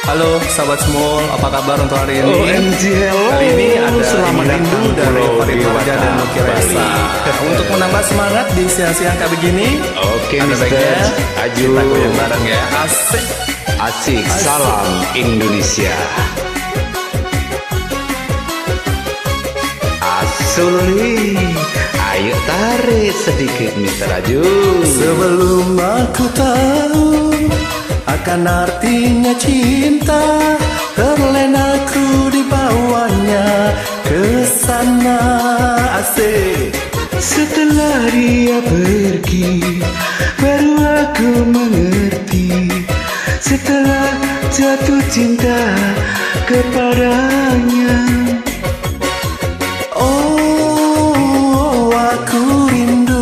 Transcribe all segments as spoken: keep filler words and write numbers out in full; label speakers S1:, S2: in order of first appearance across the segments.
S1: Halo sahabat Small, apa kabar untuk hari ini?
S2: O M G, hello.
S1: Hari ini ada
S2: Selamat
S1: rindu dari
S2: Pulau
S1: Farid Raja dan Nuki Raisa. Untuk menambah semangat di siang-siang kayak begini,
S2: Oke,
S1: ada
S2: mister
S1: baiknya
S2: Aju.
S1: kita goyang bareng ya. Asik.
S2: Asik, salam Indonesia. Asuli, ayo tarik sedikit mister Aju.
S1: Sebelum aku tahu akan artinya cinta, terlena ku dibawanya ke sana. Asik.
S2: Setelah dia pergi, baru aku mengerti. Setelah jatuh cinta kepadanya,
S1: oh aku rindu,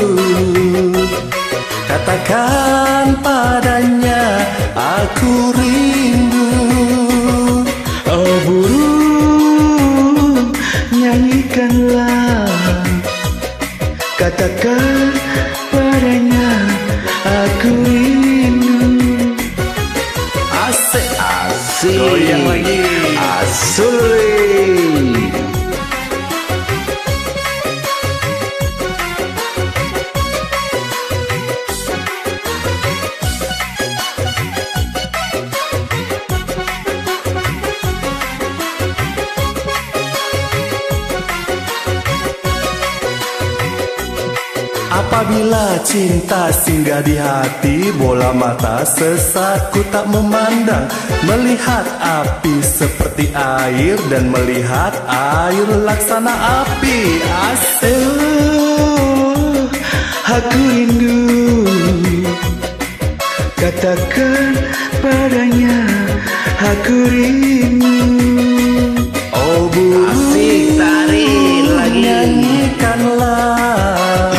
S1: katakan padanya aku rindu.
S2: oh burung nyanyikanlah, katakan padanya aku rindu.
S1: Asik.
S2: Asik,
S1: Goyang lagi.
S2: Asuli.
S1: Apabila cinta singgah di hati, bola mata sesat ku tak memandang. Melihat api seperti air dan melihat air laksana api. Asik.
S2: Oh, aku rindu, katakan padanya aku rindu.
S1: Oh burung,
S2: Asik, tarik lagi.
S1: nyanyikanlah,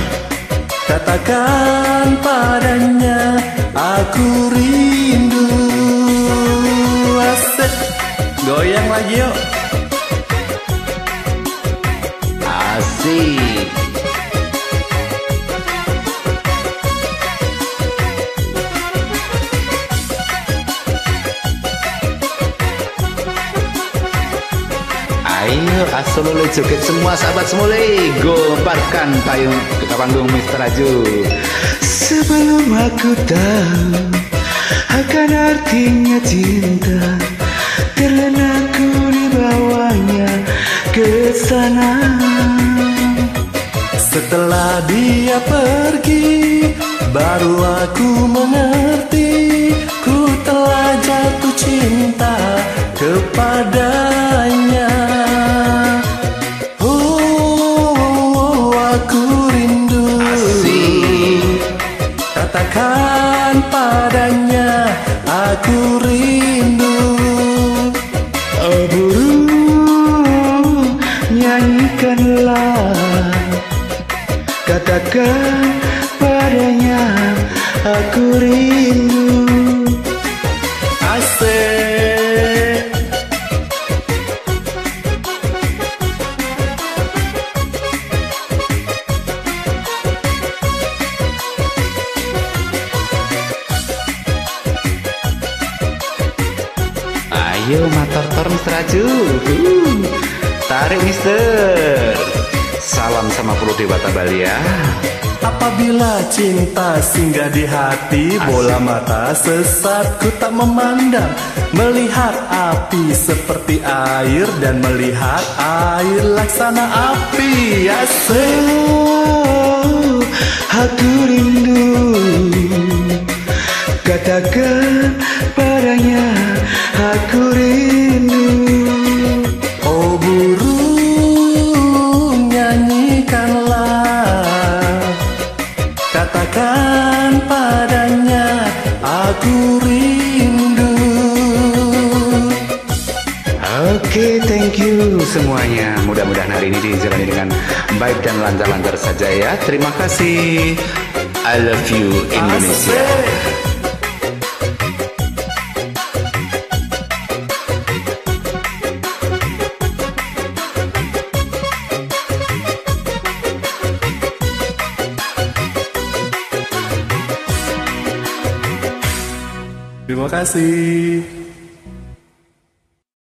S1: katakan padanya aku rindu. Asik. Goyang lagi yuk.
S2: Asik. Ayo Asole joget semua sahabat semule, gomparkan payung ke panggung mister Aju. Sebelum aku tahu akan artinya cinta, terlena ku dibawanya ke sana.
S1: Setelah dia pergi, baru aku mengerti, ku telah jatuh cinta kepadanya. Oh, aku rindu, katakan padanya aku rindu.
S2: Oh burung nyanyikanlah, katakan padanya aku rindu.
S1: Asik.
S2: Ayo motor-tor mister Aju. Uh, tarik mister. Salam sama Pulau Dewata Bali ya.
S1: Apabila cinta singgah di hati, bola mata sesat ku tak memandang. Melihat api seperti air dan melihat air laksana api. Asik.
S2: Oh, aku rindu, katakan padanya aku rindu.
S1: Oh burung nyanyikanlah, katakan padanya aku rindu.
S2: Oke, thank you semuanya. Mudah-mudahan hari ini dijalani dengan baik dan lancar-lancar saja ya. Terima kasih. I love you Indonesia.
S1: Asik. Terima kasih.